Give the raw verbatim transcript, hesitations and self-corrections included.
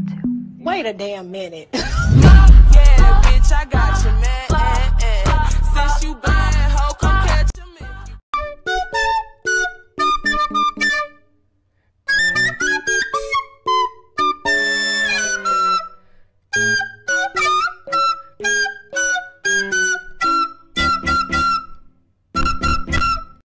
Wait a damn minute. Yeah, bitch, I got you, man.